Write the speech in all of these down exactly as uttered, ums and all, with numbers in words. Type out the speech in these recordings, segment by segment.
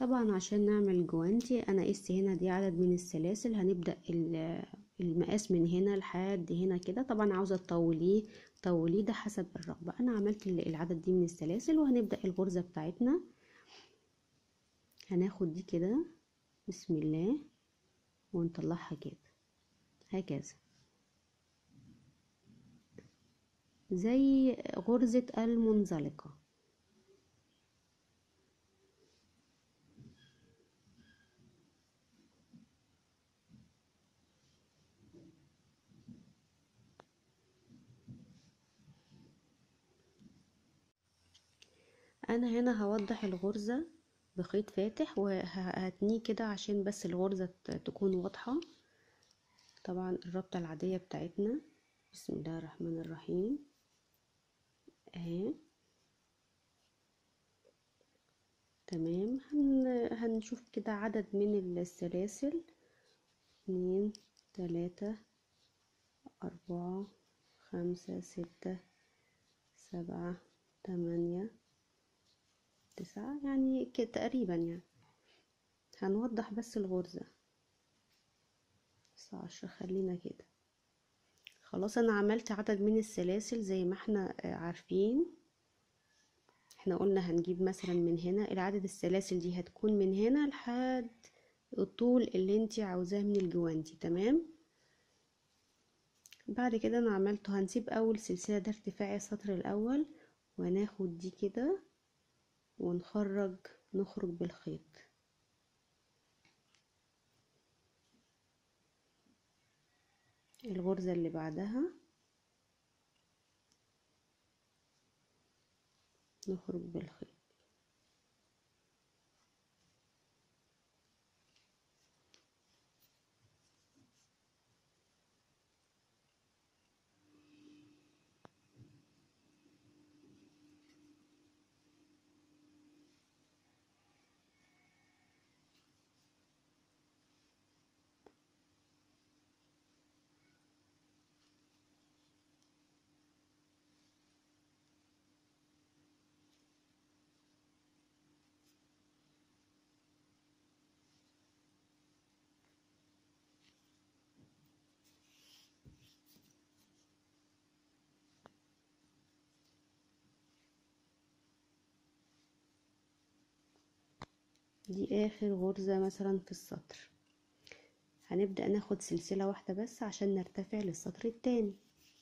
طبعا عشان نعمل جوانتي انا قست هنا دي عدد من السلاسل. هنبدأ ال- المقاس من هنا لحد هنا كده. طبعا عاوزة تطوليه طوليه ده حسب الرغبة. انا عملت ال- العدد دي من السلاسل، وهنبدأ الغرزة بتاعتنا. هناخد دي كده بسم الله ونطلعها كده هكذا، زي غرزة المنزلقة. انا هنا هوضح الغرزة بخيط فاتح وهتنيه كده عشان بس الغرزة ت- تكون واضحة. طبعا الربطة العادية بتاعتنا بسم الله الرحمن الرحيم اهي تمام. هن... هنشوف كده عدد من السلاسل: اتنين تلاتة اربعة خمسة ستة سبعة تمانية تسعة، يعني كده تقريبا. يعني هنوضح بس الغرزة بس عشرة، خلينا كده. خلاص انا عملت عدد من السلاسل زي ما احنا عارفين. احنا قلنا هنجيب مثلا من هنا العدد السلاسل دي هتكون من هنا لحد الطول اللي انتي عاوزاه من الجوانتي. تمام. بعد كده انا عملته هنسيب اول سلسلة ده ارتفاع السطر الاول، وناخد دي كده ونخرج نخرج بالخيط. الغرزة اللي بعدها نخرج بالخيط. دي اخر غرزة مثلا في السطر. هنبدأ ناخد سلسلة واحدة بس عشان نرتفع للسطر التاني.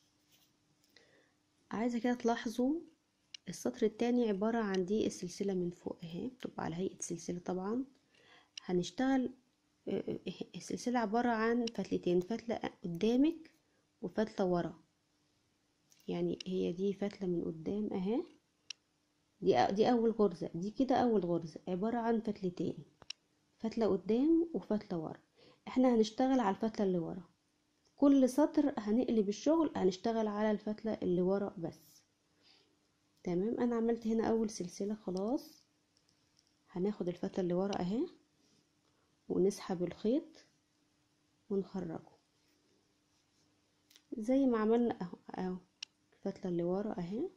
عايزة كده تلاحظوا السطر التاني عبارة عن دي السلسلة من فوق اهي، بتبقى على هيئة سلسلة. طبعا هنشتغل السلسلة عبارة عن فتلتين، فتلة قدامك وفتلة ورا. يعني هي دي فتلة من قدام اهي، دي دي اول غرزة. دي كده اول غرزة عبارة عن فتلتين، فتلة قدام وفتلة ورا. احنا هنشتغل على الفتلة اللي ورا. كل سطر هنقلب الشغل هنشتغل على الفتلة اللي ورا بس. تمام. انا عملت هنا اول سلسلة خلاص. هناخد الفتلة اللي ورا اهي ونسحب الخيط ونخرجه زي ما عملنا اهو اهو. الفتلة اللي ورا اهي.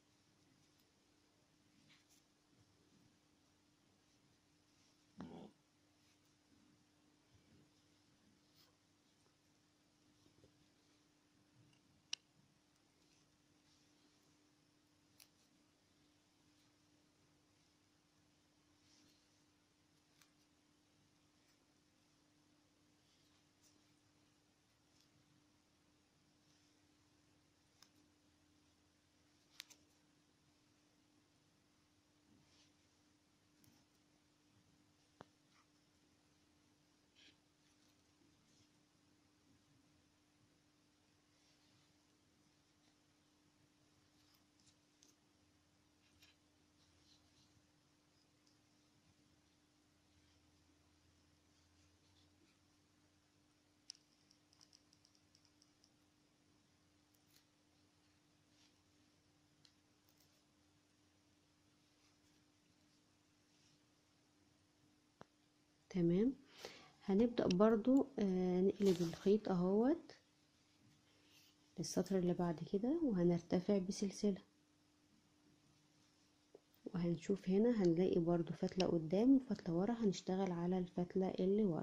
تمام. هنبدأ برضو آه نقلب الخيط اهوت للسطر اللي بعد كده، وهنرتفع بسلسلة وهنشوف هنا هنلاقي برضو فتلة قدام وفتلة ورا، هنشتغل على الفتلة اللي ورا.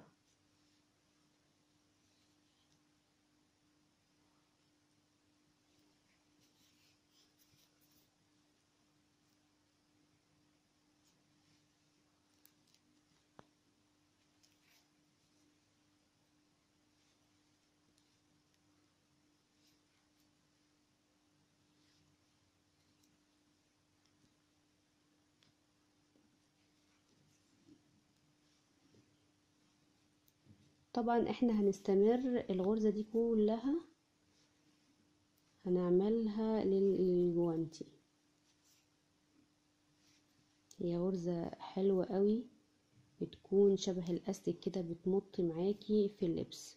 طبعا احنا هنستمر الغرزة دي كلها هنعملها للجوانتي. هي غرزة حلوة قوي، بتكون شبه الاستيك كده، بتمط معاكي في اللبس.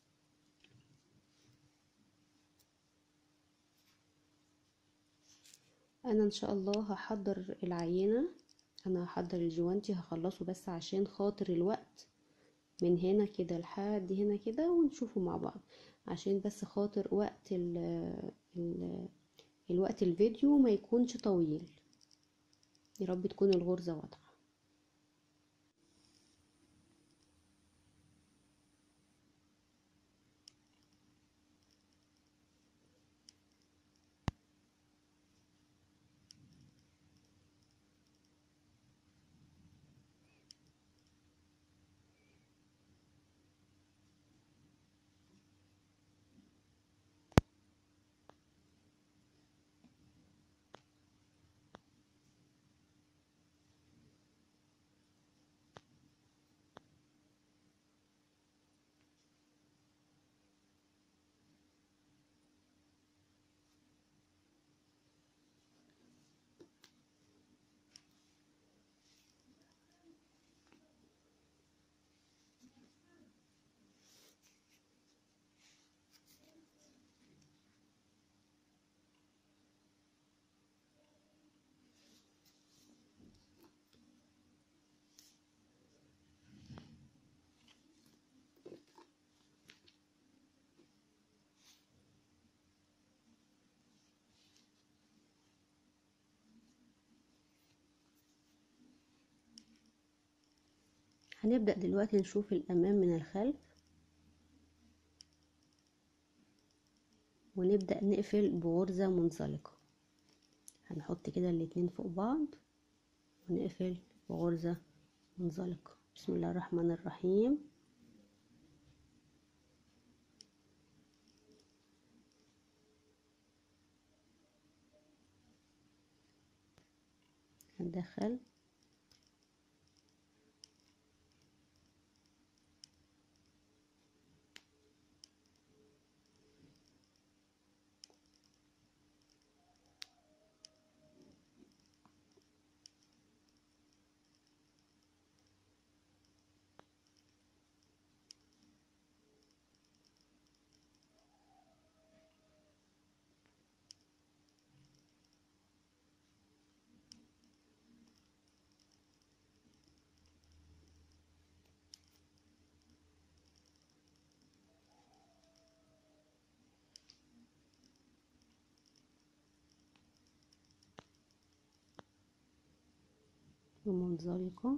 انا ان شاء الله هحضر العينة، انا هحضر الجوانتي هخلصه بس عشان خاطر الوقت، من هنا كده لحد هنا كده ونشوفه مع بعض، عشان بس خاطر وقت ال ال الوقت الفيديو ما يكونش طويل. يا رب تكون الغرزة واضحة. هنبدأ دلوقتي نشوف الأمام من الخلف، ونبدأ نقفل بغرزة منزلقة. هنحط كده الاتنين فوق بعض ونقفل بغرزة منزلقة. بسم الله الرحمن الرحيم. هندخل ومنزلقة.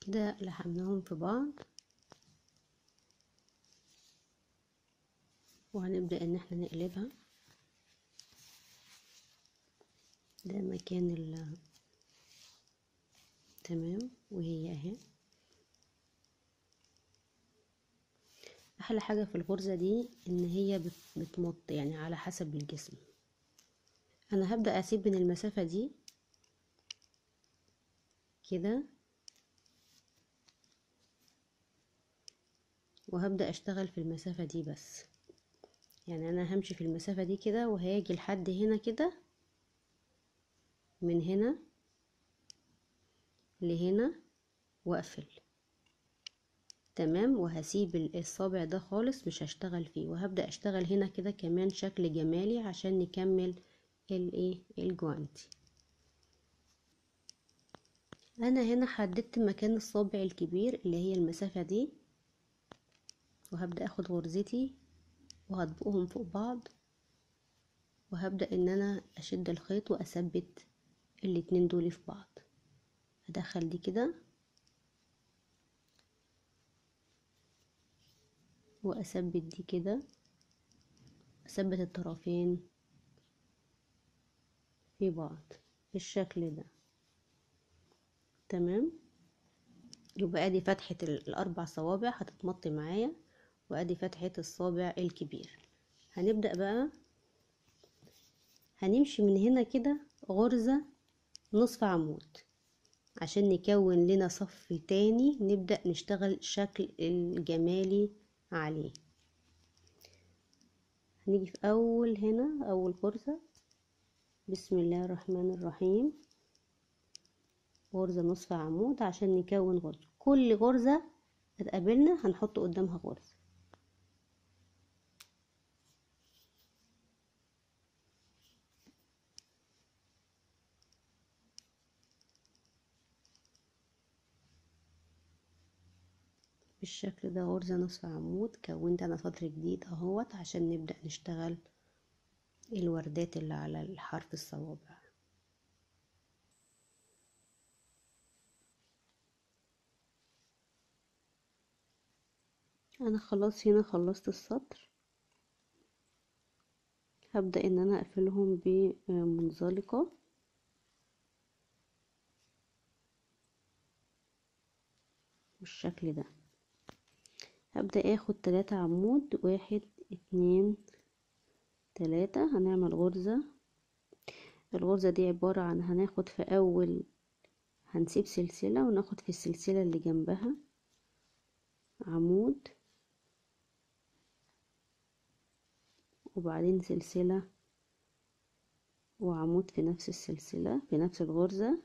كده لحمناهم في بعض، وهنبدأ ان احنا نقلبها. ده مكان ال تمام، وهي اهي. احلى حاجة في الغرزة دي ان هي بت- بتمط يعني على حسب الجسم. انا هبدأ اسيب من المسافة دي كده، وهبدأ اشتغل في المسافة دي بس. يعني انا همشي في المسافة دي كده، وهاجي لحد هنا كده، من هنا لهنا واقفل. تمام، وهسيب الصابع ده خالص مش هشتغل فيه، وهبدأ اشتغل هنا كده كمان شكل جمالي عشان نكمل الايه الجوانتي. انا هنا حددت مكان الصابع الكبير اللي هي المسافة دي، وهبدأ اخد غرزتي وهطبقهم فوق بعض، وهبدأ ان انا اشد الخيط واثبت الاتنين دول في بعض. هدخل دي كده واثبت دي كده، اثبت الطرفين في بعض بالشكل ده. تمام، يبقى ادي فتحة الاربع صوابع هتتمط معايا، وادي فتحة الصابع الكبير. هنبدأ بقى هنمشي من هنا كده غرزة نصف عمود عشان نكون لنا صف تاني نبدأ نشتغل شكل الجمالي عليه. هنيجي في اول هنا اول غرزة، بسم الله الرحمن الرحيم، غرزة نصف عمود عشان نكون غرزة. كل غرزة هتقابلنا هنحط قدامها غرزة. بالشكل ده غرزة نصف عمود. كونت انا سطر جديد اهوت عشان نبدأ نشتغل الوردات اللي على الحرف الصوابع. انا خلاص هنا خلصت السطر، هبدأ ان انا اقفلهم بمنزلقة. بالشكل ده هبدأ اخد تلاتة عمود، واحد اتنين تلاتة، هنعمل غرزة. الغرزة دي عبارة عن هناخد في اول هنسيب سلسلة، وناخد في السلسلة اللي جنبها عمود، وبعدين سلسلة وعمود في نفس السلسلة في نفس الغرزة.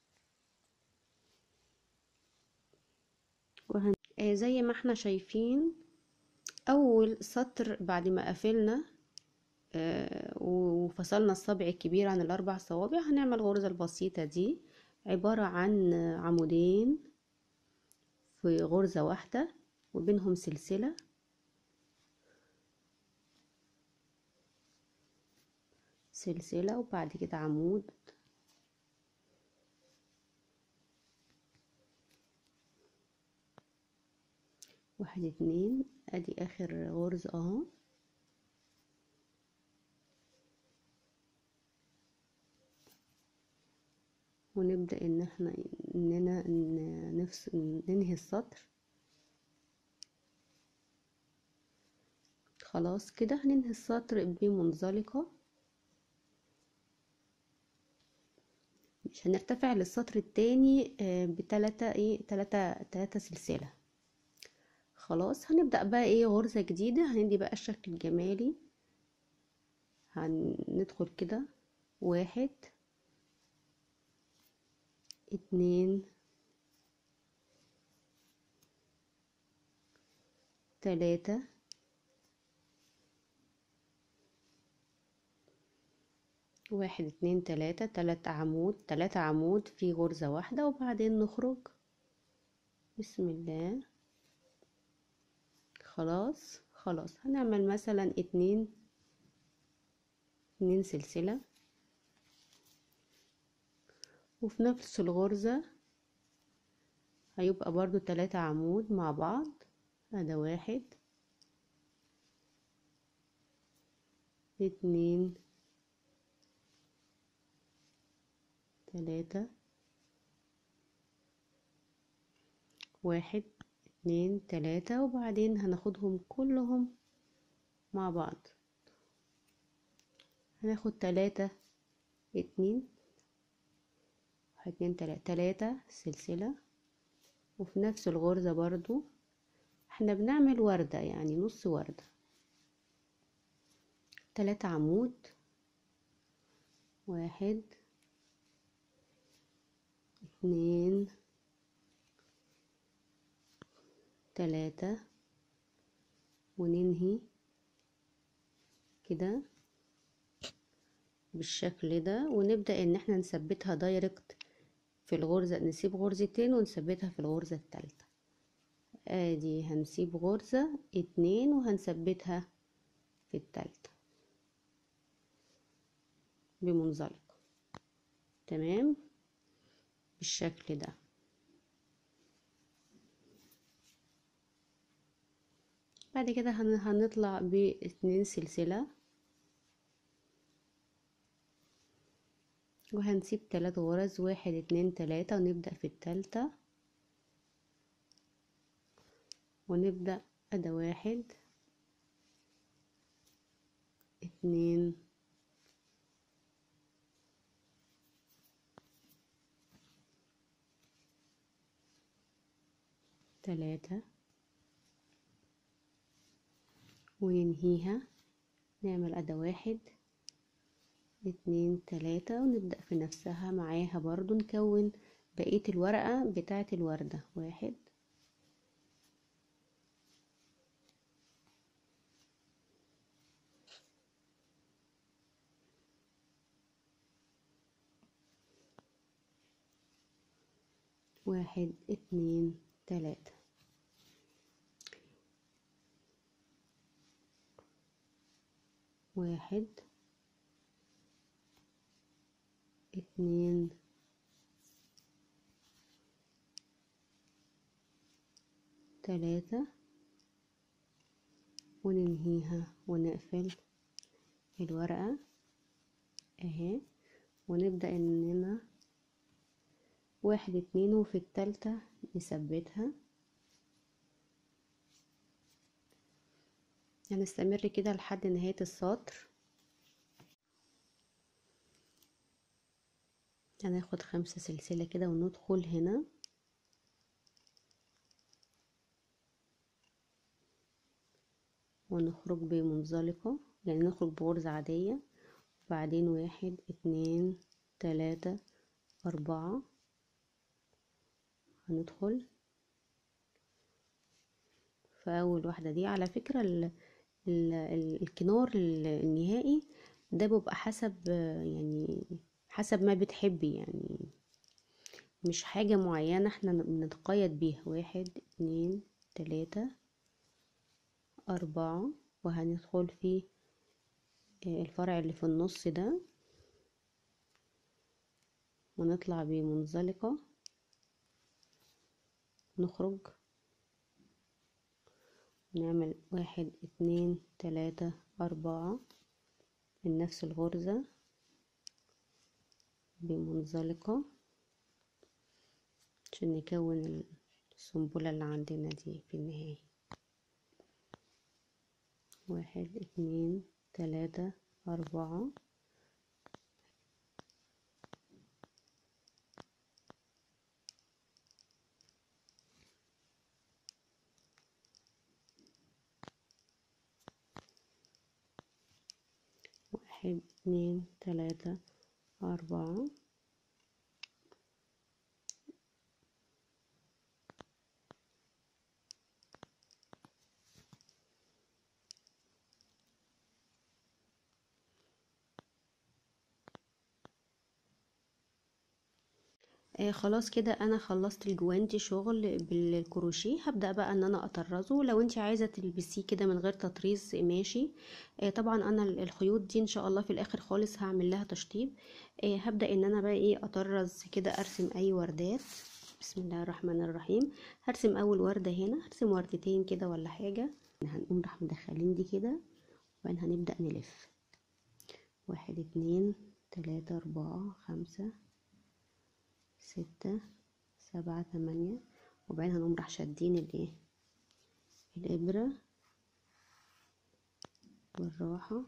وهن... آه زي ما احنا شايفين اول سطر بعد ما قفلنا آه وفصلنا الصابع الكبير عن الاربع صوابع، هنعمل الغرزة البسيطة دي عبارة عن عمودين في غرزة واحدة وبينهم سلسلة، سلسلة وبعد كده عمود، واحد اتنين، ادي اخر غرزة اهو. ونبدأ ان احنا اننا نفصل ننهي السطر. خلاص كده هننهي السطر بمنزلقة، مش هنرتفع للسطر التاني بتلاتة ايه تلاتة تلاتة سلسلة. خلاص هنبدأ بقى ايه غرزة جديدة، هندي بقى الشكل الجمالي. هندخل كده واحد اتنين تلاتة واحد اتنين تلاتة، تلات عمود تلاتة عمود في غرزة واحدة، وبعدين نخرج. بسم الله. خلاص خلاص هنعمل مثلا اتنين اتنين سلسلة، وفي نفس الغرزة هيبقى برضو تلاتة عمود مع بعض. هذا واحد اتنين تلاتة، واحد اتنين تلاتة، وبعدين هناخدهم كلهم مع بعض. هناخد تلاتة اتنين، واحد اتنين تلاتة، تلاتة سلسلة، وفي نفس الغرزة برضو احنا بنعمل وردة يعني نص وردة. تلاتة عمود، واحد اتنين تلاتة، وننهي كده بالشكل ده، ونبدأ ان احنا نثبتها دايركت في الغرزة، نسيب غرزتين ونثبتها في الغرزة التالتة. ادي هنسيب غرزة اتنين وهنثبتها في التالتة بمنزلقة، تمام بالشكل ده. بعد كده هنطلع باتنين سلسلة، وهنسيب تلات غرز، واحد اتنين تلاتة، ونبدأ في التالتة، ونبدأ ادي واحد اتنين تلاتة، وننهيها نعمل ادي واحد اتنين تلاتة، ونبدأ في نفسها معاها برضو نكون بقية الورقة بتاعة الوردة. واحد واحد اتنين تلاتة، واحد اتنين تلاتة، وننهيها ونقفل الورقة اهي، ونبدأ اننا واحد اتنين، وفي التالتة نثبتها. هنستمر كده لحد نهاية السطر. هناخد خمسة سلسلة كده وندخل هنا، ونخرج بمنزلقة يعني نخرج بغرزة عادية، وبعدين واحد اتنين تلاتة أربعة، هندخل في أول واحدة دي. على فكرة ال ال ال الكنار النهائي ده بيبقى حسب يعني حسب ما بتحبي، يعني مش حاجة معينة احنا بنتقيد بيها. واحد اتنين تلاتة أربعة، وهندخل في الفرع اللي في النص ده، ونطلع بمنزلقة، نخرج نعمل واحد اتنين تلاتة أربعة من نفس الغرزة بمنزلقة عشان نكون السنبلة اللي عندنا دي في النهاية. واحد اتنين تلاتة أربعة، واحد اتنين تلاتة أربعة، آه خلاص كده انا خلصت الجوانتي شغل بالكروشيه. هبدأ بقى ان انا اطرزه. لو انت عايزة تلبسيه كده من غير تطريز ماشي. آه طبعا انا الخيوط دي ان شاء الله في الاخر خالص هعمل لها تشطيب. آه هبدأ ان انا بقى ايه اطرز كده، ارسم اي وردات بسم الله الرحمن الرحيم. هرسم اول وردة هنا، هرسم وردتين كده ولا حاجة. هنقوم راح مدخلين دي كده، وبعدين هنبدأ نلف. واحد اتنين تلاتة اربعة خمسة ستة سبعة تمانية، وبعدين هنقوم راح شادين الايه الابرة بالراحة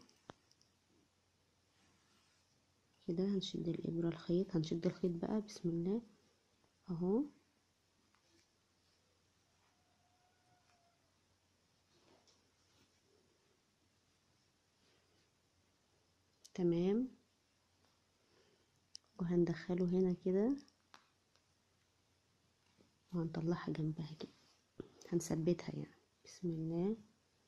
كده. هنشد الابرة الخيط، هنشد الخيط بقى بسم الله اهو. تمام، وهندخله هنا كده وهنطلعها جنبها كده، هنثبتها يعني. بسم الله.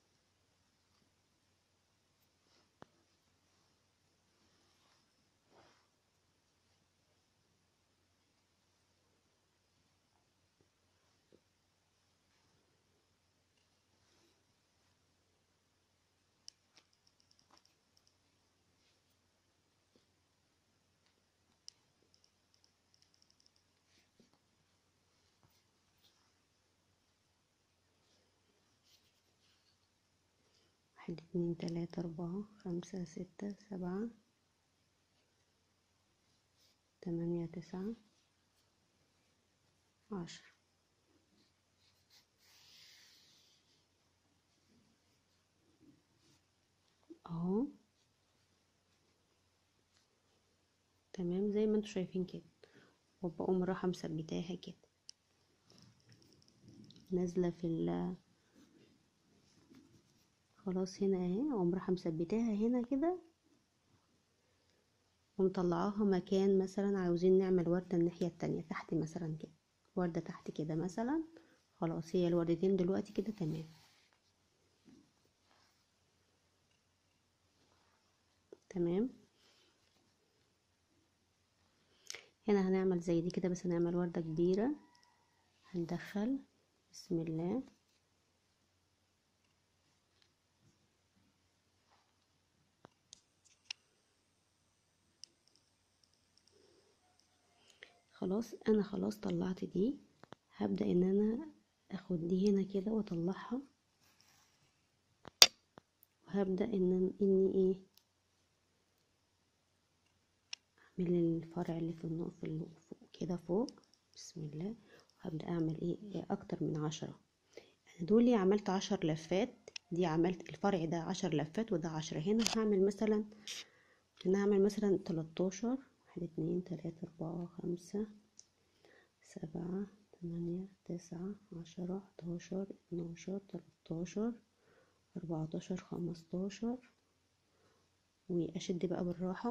واحد اتنين تلاتة اربعة خمسة ستة سبعة تمانية تسعة عشرة. اهو تمام زي ما انتوا شايفين كده، وبقوم رايحة مثبتاها كده نازلة في ال خلاص هنا اهي، اقوم رايحة مثبتاها هنا كده ومطلعاها مكان. مثلا عاوزين نعمل وردة الناحية التانية تحت مثلا كده، وردة تحت كده مثلا. خلاص هي الوردتين دلوقتي كده تمام. تمام، هنا هنعمل زي دي كده، بس هنعمل وردة كبيرة. هندخل بسم الله خلاص. انا خلاص طلعت دي، هبدأ ان انا اخد دي هنا كده واطلعها، وهبدأ ان اني ايه اعمل الفرع اللي في النقط في فوق كده فوق. بسم الله. وهبدأ اعمل ايه اكتر من عشرة. انا دولي عملت عشر لفات، دي عملت الفرع ده عشر لفات وده عشرة. هنا هعمل مثلا هنا هعمل مثلا تلاتاشر. واحد اتنين تلاتة اربعة خمسة سبعة تمانية تسعة عشرة حداشر اتناشر تلاتاشر اربعتاشر خمستاشر. واشد بقى بالراحة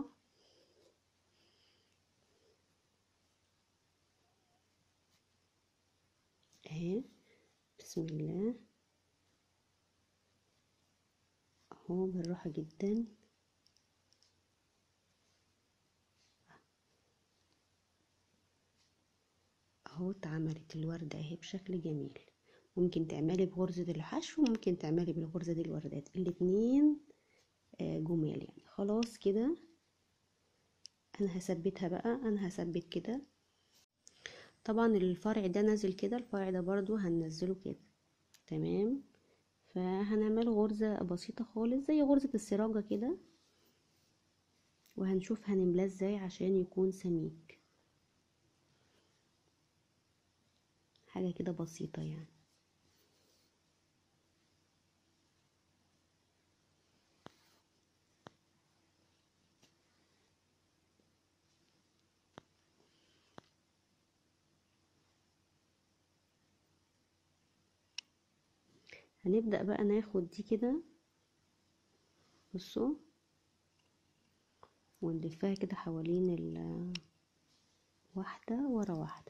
اهي. بسم الله اهو بالراحة جدا اهو. اتعملت الوردة اهي بشكل جميل. ممكن تعملي بغرزة الحشو وممكن تعملي بالغرزة دي الوردات، الاتنين آه، جمال يعني. خلاص كده انا هثبتها بقى، انا هثبت كده. طبعا الفرع ده نازل كده، الفرع ده برضو هننزله كده. تمام، فهنعمل غرزة بسيطة خالص زي غرزة السراجة كده، وهنشوف هنملاه ازاي عشان يكون سميك. حاجة كده بسيطة يعني. هنبدأ بقى ناخد دي كده، بصوا، ونلفها كده حوالين ال واحدة ورا واحدة.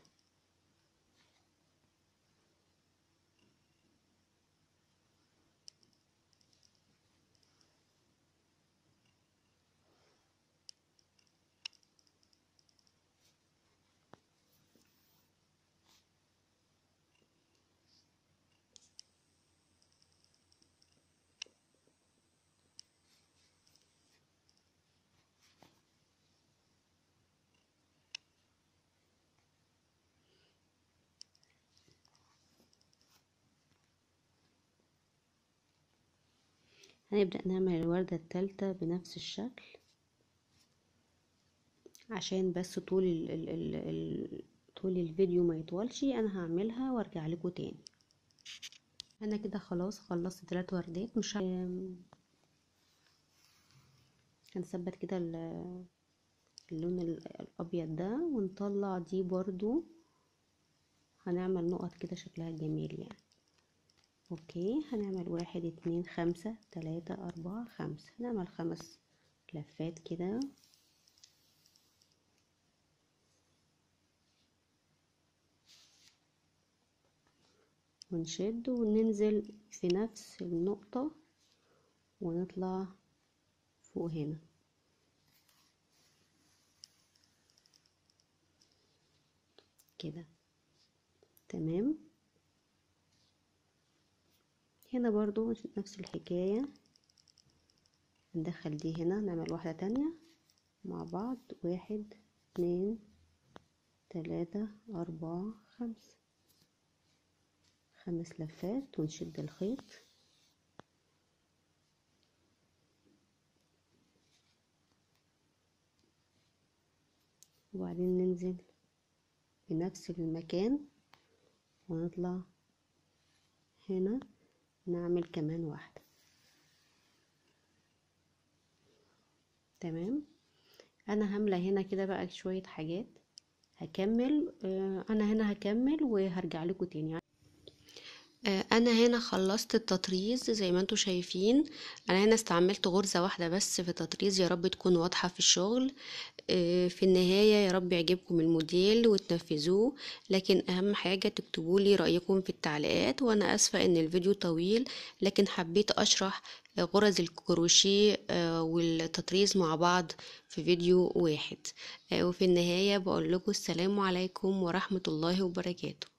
هنبدأ نعمل الوردة التالتة بنفس الشكل، عشان بس طول ال ال ال ال طول الفيديو ما يطولش انا هعملها وارجع لكم تاني. انا كده خلاص خلصت ثلاث وردات. مش هنثبت كده اللون الابيض ده ونطلع دي برضو، هنعمل نقط كده شكلها جميل يعني. اوكي، هنعمل واحد اتنين خمسة تلاتة اربعة خمسة، نعمل خمس لفات كده ونشد وننزل في نفس النقطة ونطلع فوق هنا كده. تمام، هنا برضو نفس الحكاية، ندخل دي هنا، نعمل واحدة تانية مع بعض، واحد اتنين تلاتة اربعة خمسة، خمس لفات ونشد الخيط وبعدين ننزل بنفس المكان ونطلع هنا نعمل كمان واحدة. تمام، انا هملى هنا كده بقى شوية حاجات هكمل. آه انا هنا هكمل وهرجع لكم تاني. انا هنا خلصت التطريز زي ما انتم شايفين. انا هنا استعملت غرزة واحدة بس في التطريز، يا رب تكون واضحة في الشغل. في النهاية يا رب يعجبكم الموديل وتنفذوه، لكن اهم حاجة تكتبوا لي رأيكم في التعليقات. وانا اسفة ان الفيديو طويل، لكن حبيت اشرح غرز الكروشيه والتطريز مع بعض في فيديو واحد. وفي النهاية بقول لكم السلام عليكم ورحمة الله وبركاته.